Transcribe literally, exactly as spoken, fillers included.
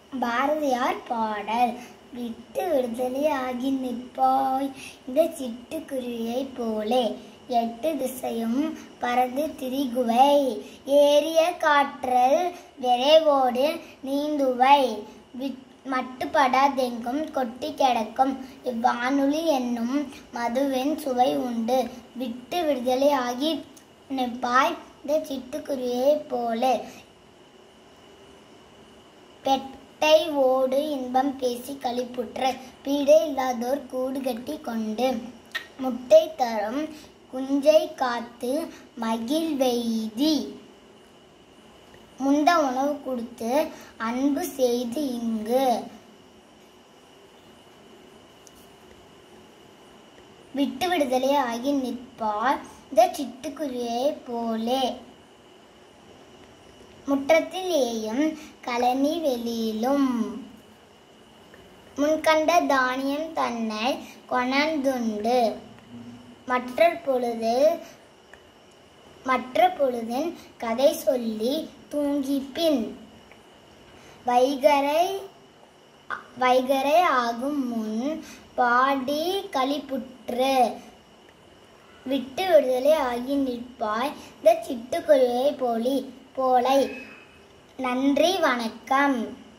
பாரதியார் பாடல். விட்டு விடுதலையாகி நிற்பாய் இந்த சிட்டுக்குருவியை போலே, எட்டு திசையும் பறந்து திரிகுவை, ஏறிய காற்றல் விரைவோடு நீந்துவை, மட்டுப்படாதெங்கும் கொட்டி கிடக்கும் இவ்வானொலி என்னும் மதுவின் சுவை உண்டு. விட்டு விடுதலை ஆகி நிற்பாய் இந்த சிட்டுக்குருவியை போலே, பெட்டை ஓடு இன்பம் பேசி களிப்புற்ற, பீடை இல்லாதோர் கூடு கட்டி கொண்டு, முட்டை தரும் குஞ்சை காத்து மகிழ்வெய்தி, முந்த உணவு கொடுத்து அன்பு செய்து இங்கு. விட்டு விடுதலை ஆகி நிற்பார் இந்த சிட்டுக்குருவியை போலே, முற்றத்தில் ஏயும் கழனி வெளியிலும், முன்கண்ட தானியம் தன்னை கொணர்ந்துண்டு, மற்ற பொழுது மற்ற பொழுதின் கதை சொல்லி தூங்கிப்பின், வைகரை வைகரை ஆகும் முன் பாடி களிப்புற்று. விட்டு விடுதலை ஆகி நிற்பாய் இந்த சிட்டுக்குருவியை போலி போலை. நன்றி, வணக்கம்.